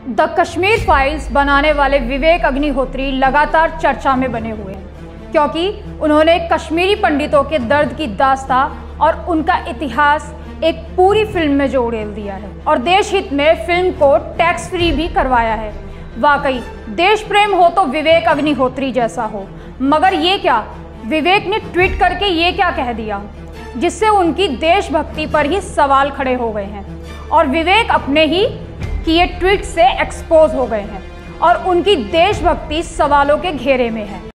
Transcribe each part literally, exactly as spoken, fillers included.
The Kashmir files बनाने वाले विवेक अग्निहोत्री लगातार चर्चा में बने हुए हैं, क्योंकि उन्होंने कश्मीरी पंडितों के दर्द की दास्तां और उनका इतिहास एक पूरी फिल्म में जोड़ दिया है और देश हित में फिल्म को टैक्स फ्री भी करवाया है। वाकई देश प्रेम हो तो विवेक अग्निहोत्री जैसा हो, मगर ये क्या, विवेक ने ट्वीट करके ये क्या कह दिया जिससे उनकी देशभक्ति पर ही सवाल खड़े हो गए हैं और विवेक अपने ही किए ट्वीट से एक्सपोज हो गए हैं और उनकी देशभक्ति सवालों के घेरे में है।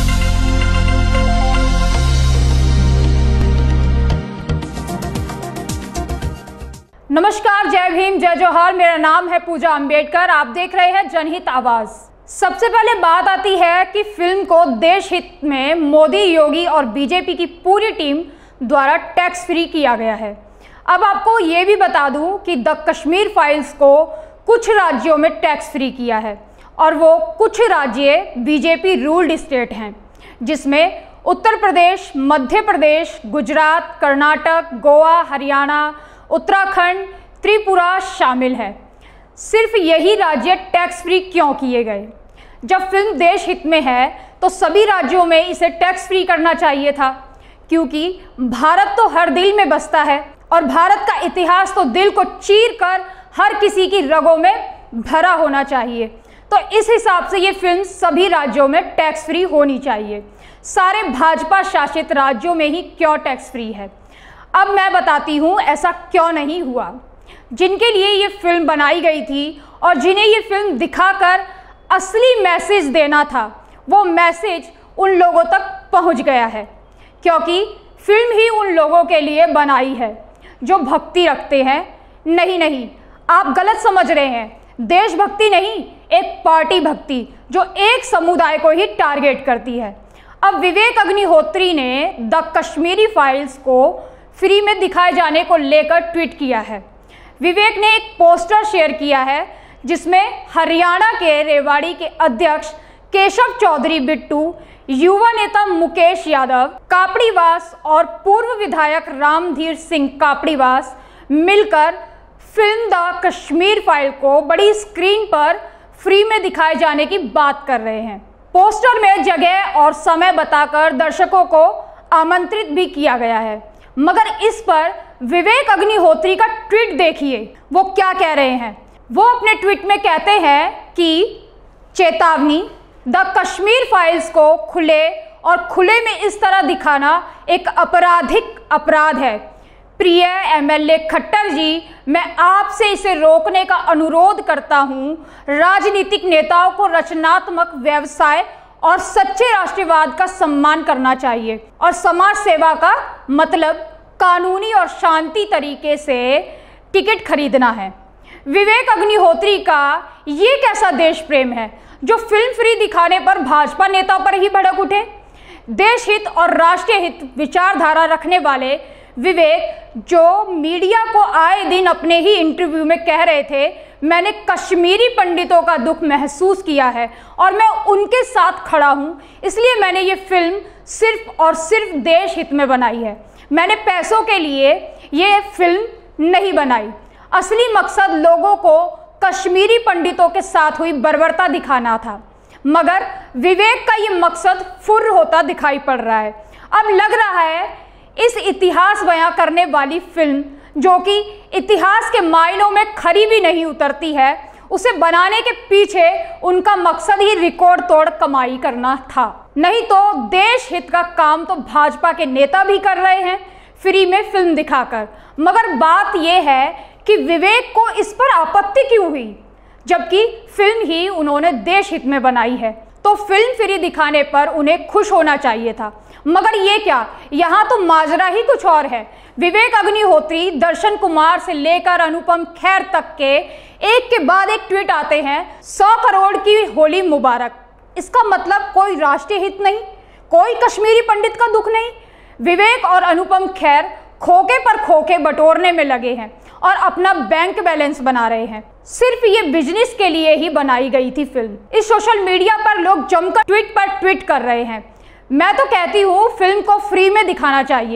नमस्कार, जय भीम, जय जोहार। मेरा नाम है पूजा अंबेडकर। आप देख रहे हैं जनहित आवाज। सबसे पहले बात आती है कि फिल्म को देश हित में मोदी, योगी और बीजेपी की पूरी टीम द्वारा टैक्स फ्री किया गया है। अब आपको ये भी बता दूं कि द कश्मीर फाइल्स को कुछ राज्यों में टैक्स फ्री किया है और वो कुछ राज्य बीजेपी रूल्ड स्टेट हैं, जिसमें उत्तर प्रदेश, मध्य प्रदेश, गुजरात, कर्नाटक, गोवा, हरियाणा, उत्तराखंड, त्रिपुरा शामिल है। सिर्फ यही राज्य टैक्स फ्री क्यों किए गए? जब फिल्म देश हित में है तो सभी राज्यों में इसे टैक्स फ्री करना चाहिए था, क्योंकि भारत तो हर दिल में बसता है और भारत का इतिहास तो दिल को चीर कर हर किसी की रगों में भरा होना चाहिए। तो इस हिसाब से ये फिल्म सभी राज्यों में टैक्स फ्री होनी चाहिए। सारे भाजपा शासित राज्यों में ही क्यों टैक्स फ्री है? अब मैं बताती हूँ ऐसा क्यों नहीं हुआ। जिनके लिए ये फिल्म बनाई गई थी और जिन्हें ये फिल्म दिखाकर असली मैसेज देना था, वो मैसेज उन लोगों तक पहुँच गया है, क्योंकि फिल्म ही उन लोगों के लिए बनाई है जो भक्ति रखते हैं। नहीं नहीं, आप गलत समझ रहे हैं। देशभक्ति नहीं, एक पार्टी भक्ति जो एक समुदाय को ही टारगेट करती है। अब विवेक अग्निहोत्री ने द कश्मीरी फाइल्स को फ्री में दिखाए जाने को लेकर ट्वीट किया है। विवेक ने एक पोस्टर शेयर किया है जिसमें हरियाणा के रेवाड़ी के अध्यक्ष केशव चौधरी बिट्टू, युवा नेता मुकेश यादव कापड़ीवास और पूर्व विधायक रामधीर सिंह कापड़ीवास मिलकर फिल्म द कश्मीर फाइल को बड़ी स्क्रीन पर फ्री में दिखाए जाने की बात कर रहे हैं। पोस्टर में जगह और समय बताकर दर्शकों को आमंत्रित भी किया गया है, मगर इस पर विवेक अग्निहोत्री का ट्वीट देखिए, वो क्या कह रहे हैं। वो अपने ट्वीट में कहते हैं कि चेतावनी, द कश्मीर फाइल्स को खुले और खुले में इस तरह दिखाना एक आपराधिक अपराध है। प्रिय एमएलए खट्टर जी, मैं आपसे इसे रोकने का अनुरोध करता हूं। राजनीतिक नेताओं को रचनात्मक व्यवसाय और सच्चे राष्ट्रवाद का सम्मान करना चाहिए और समाज सेवा का मतलब कानूनी और शांति तरीके से टिकट खरीदना है। विवेक अग्निहोत्री का ये कैसा देश प्रेम है जो फिल्म फ्री दिखाने पर भाजपा नेताओं पर ही भड़क उठे? देश हित और राष्ट्रीय हित विचारधारा रखने वाले विवेक, जो मीडिया को आए दिन अपने ही इंटरव्यू में कह रहे थे, मैंने कश्मीरी पंडितों का दुख महसूस किया है और मैं उनके साथ खड़ा हूं, इसलिए मैंने ये फिल्म सिर्फ और सिर्फ देश हित में बनाई है। मैंने पैसों के लिए ये फिल्म नहीं बनाई। असली मकसद लोगों को कश्मीरी पंडितों के साथ हुई बर्बरता दिखाना था, मगर विवेक का ये मकसद फुर्र होता दिखाई पड़ रहा है। अब लग रहा है इस इतिहास बयां करने वाली फिल्म, जो कि इतिहास के मायनों में खरी भी नहीं उतरती है, उसे बनाने के पीछे उनका मकसद ही रिकॉर्ड तोड़ कमाई करना था। नहीं तो देश हित का काम तो भाजपा के नेता भी कर रहे हैं फ्री में फिल्म दिखाकर। मगर बात यह है कि विवेक को इस पर आपत्ति क्यों हुई, जबकि फिल्म ही उन्होंने देश हित में बनाई है। तो फिल्म फ्री दिखाने पर उन्हें खुश होना चाहिए था, मगर ये क्या, यहाँ तो माजरा ही कुछ और है। विवेक अग्निहोत्री, दर्शन कुमार से लेकर अनुपम खेर तक के एक के बाद एक ट्वीट आते हैं, सौ करोड़ की होली मुबारक। इसका मतलब कोई राष्ट्रीय हित नहीं, कोई कश्मीरी पंडित का दुख नहीं। विवेक और अनुपम खेर खोखे पर खोखे बटोरने में लगे हैं और अपना बैंक बैलेंस बना रहे हैं। सिर्फ ये बिजनेस के लिए ही बनाई गई थी फिल्म। इस सोशल मीडिया पर लोग जमकर ट्वीट पर ट्वीट कर रहे हैं। मैं तो कहती हूँ फिल्म को फ्री में दिखाना चाहिए,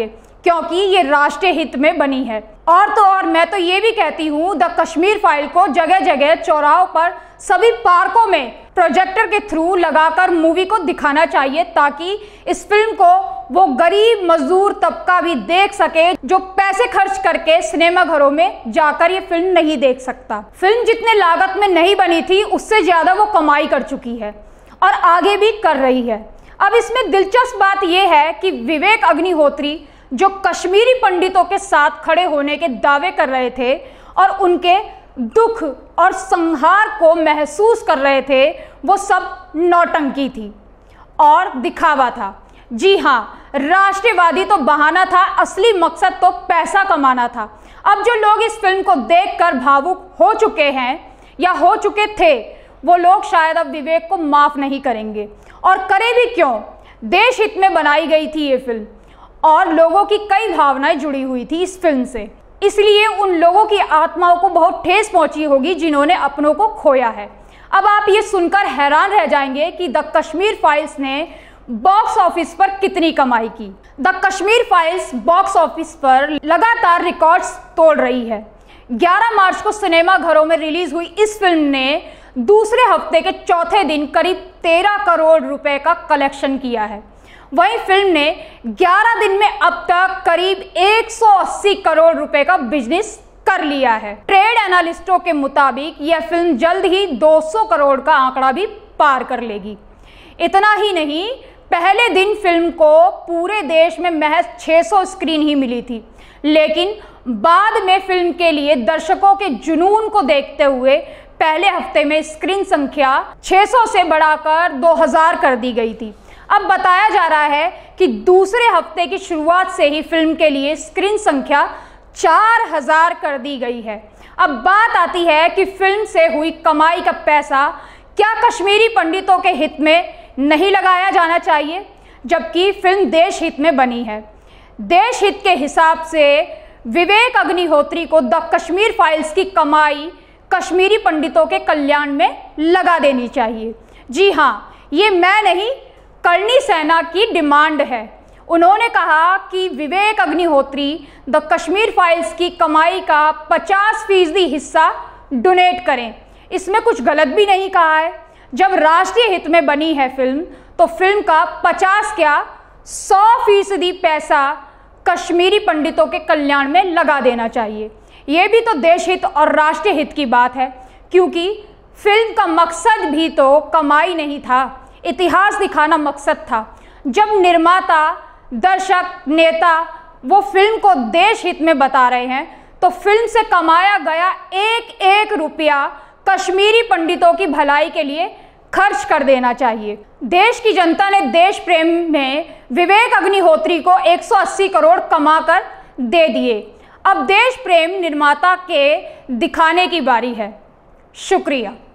क्योंकि ये राष्ट्रीय हित में बनी है। और तो और मैं तो ये भी कहती हूँ द कश्मीर फाइल को जगह जगह चौराहों पर सभी पार्कों में प्रोजेक्टर के थ्रू लगाकर मूवी को दिखाना चाहिए, ताकि इस फिल्म को वो गरीब मजदूर तबका भी देख सके जो पैसे खर्च करके सिनेमा घरों में जाकर ये फिल्म नहीं देख सकता। फिल्म जितने लागत में नहीं बनी थी उससे ज्यादा वो कमाई कर चुकी है और आगे भी कर रही है। अब इसमें दिलचस्प बात यह है कि विवेक अग्निहोत्री जो कश्मीरी पंडितों के साथ खड़े होने के दावे कर रहे थे और उनके दुख और संहार को महसूस कर रहे थे, वो सब नौटंकी थी और दिखावा था। जी हाँ, राष्ट्रवादी तो बहाना था, असली मकसद तो पैसा कमाना था। अब जो लोग इस फिल्म को देखकर भावुक हो चुके हैं या हो चुके थे, वो लोग शायद अब विवेक को माफ नहीं करेंगे। और करे भी क्यों, देश हित में बनाई गई थी ये फिल्म और लोगों की कई भावनाएं जुड़ी हुई थी इस फिल्म से, इसलिए उन लोगों की आत्माओं को बहुत ठेस पहुंची होगी जिन्होंने अपनों को खोया है। अब आप ये सुनकर हैरान रह जाएंगे कि द कश्मीर फाइल्स ने बॉक्स ऑफिस पर कितनी कमाई की। The Kashmir files box office पर लगातार रिकॉर्ड्स तोड़ रही है। ग्यारह मार्च को सिनेमा घरों में रिलीज हुई इस फिल्म ने दूसरे हफ्ते के चौथे दिन करीब तेरह करोड़ रुपए का कलेक्शन किया है। वहीं फिल्म ने ग्यारह दिन में अब तक करीब एक सौ अस्सी करोड़ रुपए का बिजनेस कर लिया है। ट्रेड एनालिस्टों के मुताबिक यह फिल्म जल्द ही दो सौ करोड़ का आंकड़ा भी पार कर लेगी। इतना ही नहीं, पहले दिन फिल्म को पूरे देश में महज छह सौ स्क्रीन ही मिली थी, लेकिन बाद में फिल्म के लिए दर्शकों के जुनून को देखते हुए पहले हफ्ते में स्क्रीन संख्या छह सौ से बढ़ाकर दो हज़ार कर दी गई थी। अब बताया जा रहा है कि दूसरे हफ्ते की शुरुआत से ही फिल्म के लिए स्क्रीन संख्या चार हज़ार कर दी गई है। अब बात आती है कि फिल्म से हुई कमाई का पैसा क्या कश्मीरी पंडितों के हित में नहीं लगाया जाना चाहिए, जबकि फिल्म देश हित में बनी है। देश हित के हिसाब से विवेक अग्निहोत्री को द कश्मीर फाइल्स की कमाई कश्मीरी पंडितों के कल्याण में लगा देनी चाहिए। जी हाँ, ये मैं नहीं, करणी सेना की डिमांड है। उन्होंने कहा कि विवेक अग्निहोत्री द कश्मीर फाइल्स की कमाई का पचास फीसदी हिस्सा डोनेट करें। इसमें कुछ गलत भी नहीं कहा है। जब राष्ट्रीय हित में बनी है फिल्म, तो फिल्म का पचास क्या सौ फीसदी पैसा कश्मीरी पंडितों के कल्याण में लगा देना चाहिए। ये भी तो देश हित और राष्ट्रीय हित की बात है, क्योंकि फिल्म का मकसद भी तो कमाई नहीं था, इतिहास दिखाना मकसद था। जब निर्माता, दर्शक, नेता वो फिल्म को देश हित में बता रहे हैं, तो फिल्म से कमाया गया एक एक रुपया कश्मीरी पंडितों की भलाई के लिए खर्च कर देना चाहिए। देश की जनता ने देश प्रेम में विवेक अग्निहोत्री को एक सौ अस्सी करोड़ कमाकर दे दिए। अब देश प्रेम निर्माता के दिखाने की बारी है। शुक्रिया।